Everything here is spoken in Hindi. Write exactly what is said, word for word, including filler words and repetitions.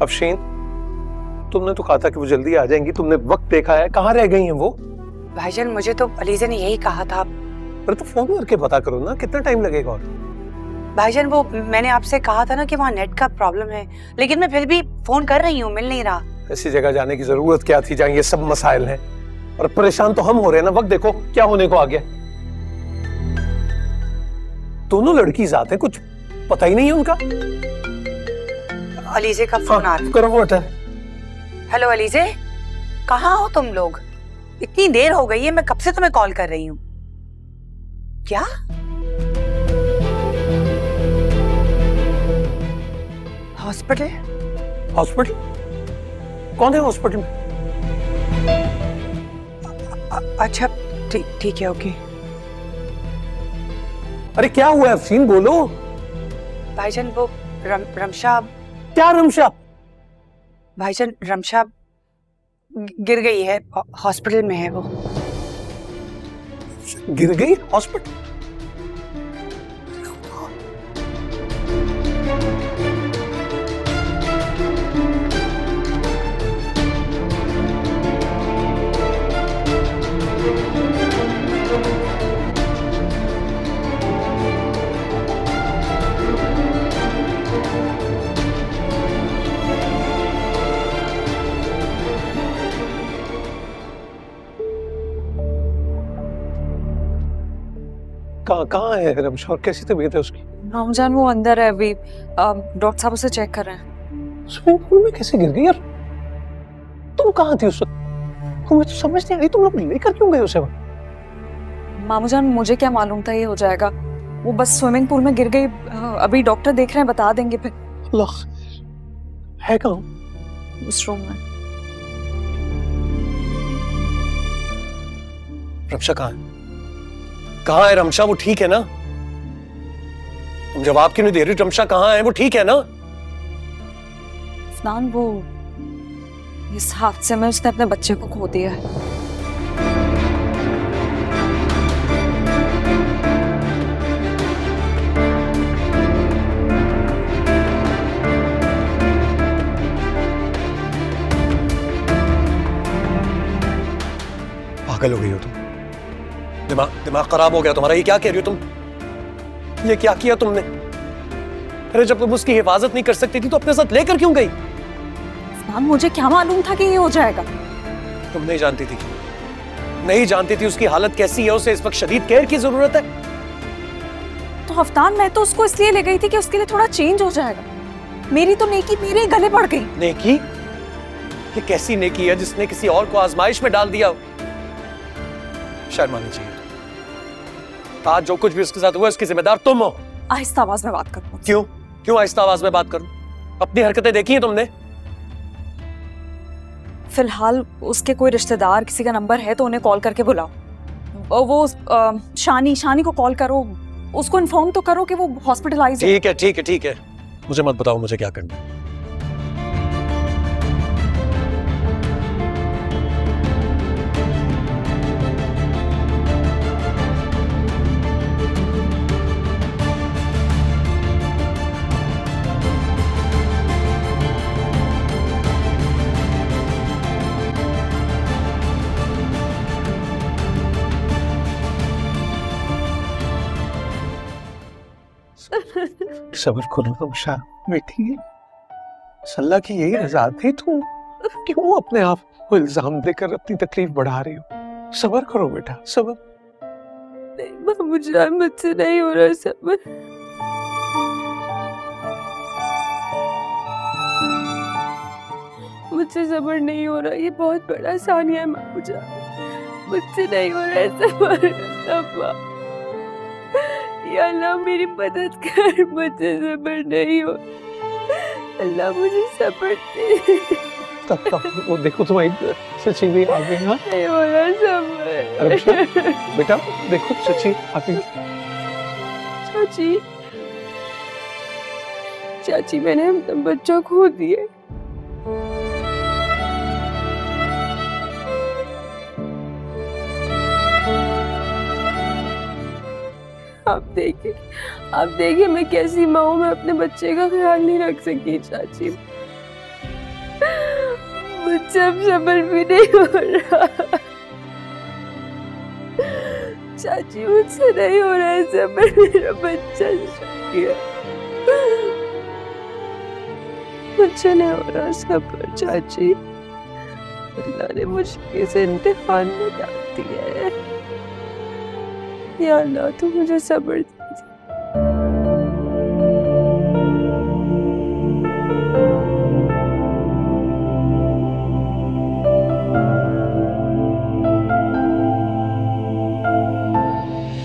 अफशीन, तुमने तो कहा था कि वो जल्दी आ जाएंगी, तुमने वक्त देखा है, कहाँ रह गई हैं वो? भाईजान मुझे तो अलीज़ा ने यही कहा था। अरे तो फोन करके पता करो ना, कितना टाइम लगेगा? और भाईजान वो मैंने आपसे कहा था ना कि वहाँ नेट का प्रॉब्लम है, लेकिन मैं फिर भी फोन कर रही हूँ, मिल नहीं रहा। ऐसी जगह जाने की जरूरत क्या थी जहाँ ये सब मसाइल हैं? और परेशान तो हम हो रहे हैं ना। वक्त देखो क्या होने को आ गया। दोनों लड़की जाते हैं, कुछ पता ही नहीं है उनका। अलीज़े का फोन आ रहा है। करो वो अटेंड। हेलो अलीज़े, कहाँ हो तुम लोग? इतनी देर हो गई है, मैं कब से तुम्हें कॉल कर रही हूँ। क्या? हॉस्पिटल? हॉस्पिटल? कौन है हॉस्पिटल में? अच्छा ठीक ठीक है, ओके। अरे क्या हुआ है अफशीन, बोलो। भाईजान वो रम, रमशा। क्या रमशा? भाईजान रमशा गिर गई है, हॉस्पिटल में है वो। गिर गई हॉस्पिटल? कहाँ कहाँ है रमशा और कैसी तबीयत है उसकी? रामजान वो अंदर है अभी, डॉक्टर साहब उसे चेक कर रहे हैं। स्विमिंग पूल में कैसे गिर गई यार? तुम कहाँ थी उस वक्त? मुझे तो समझ नहीं आई, तुम लोग लेकर क्यों गए उसे? मामूजान मुझे क्या मालूम था ये हो जाएगा, वो बस स्विमिंग पूल में गिर गई। अभी डॉक्टर देख रहे हैं, बता देंगे फिर। अल्लाह, है कहाँ? उस रूम में। रमशा कहाँ है? कहाँ है रमशा? वो ठीक है ना? तुम जवाब क्यों नहीं दे रही? रमशा कहाँ है? वो ठीक है ना? अफनान वो इस हादसे में उसने अपने बच्चे को खो दिया है। पागल हो गई हो तुम, दिमाग दिमाग खराब हो गया तुम्हारा। ये क्या कह रही हो तुम? ये क्या किया तुमने? अरे जब तुम उसकी हिफाजत नहीं कर सकती थी तो अपने साथ लेकर क्यों गई? अफनान मुझे क्या मालूम था कि ये हो जाएगा। तुम नहीं जानती थी, नहीं जानती थी उसकी हालत कैसी है, उसे इस वक्त शदीद केयर की जरूरत है। तो अफनान मैं तो उसको इसलिए ले गई थी कि उसके लिए थोड़ा चेंज हो जाएगा। मेरी तो नेकी मेरे गले पड़ गई। नेकी? ये कैसी नेकी है जिसने किसी और को आजमाइश में डाल दिया? शर्म आनी चाहिए। आज जो कुछ भी उसके साथ हुआ उसकी जिम्मेदार तुम हो। आहिस्ता आवाज में बात करो। क्यों क्यों आहिस्ता आवाज में बात करूं? अपनी हरकतें देखी हैं तुमने? फिलहाल उसके कोई रिश्तेदार किसी का नंबर है तो उन्हें कॉल करके बुलाओ। वो आ, शानी शानी को कॉल करो, उसको इन्फॉर्म तो करो कि वो हॉस्पिटलाइज है। ठीक है ठीक है ठीक है, मुझे मत बताओ मुझे क्या करना है। सब्र करो रमशा बेटी, सल्ला की यही रजा थी। तुम क्यों अपने आप को इल्जाम देकर अपनी तकलीफ बढ़ा रही हो? सब्र करो बेटा, सब्र। नहीं मुझे मुझसे नहीं हो रहा सब्र। मुझसे सब्र नहीं हो रहा, ये बहुत बड़ा सानिया है मुझे, मुझसे नहीं हो रहा है सब्र। या अल्लाह मेरी मदद कर, मुझे सब्र नहीं हो। अल्लाह मुझे सब्र दे। तब तक वो देखो तुम्हारी सच्ची भी आ गई। हाँ नहीं हो रहा सब्र। रमशा बेटा देखो सच्ची आ गई। चाची चाची मैंने अपना बच्चा खो दिया। आप देखिए आप देखिए मैं कैसी माँ हूँ, मैं अपने बच्चे का ख्याल नहीं रख सकी चाची। मुझसे अब सब्र भी नहीं हो रहा। चाची मुझसे नहीं हो रहा है सब्र, मेरा बच्चा गया, मुझसे नहीं हो रहा सब्र चाची। अल्लाह ने मुझे इस इम्तिहान में डाल दिया है। या अल्लाह तू मुझे सब्र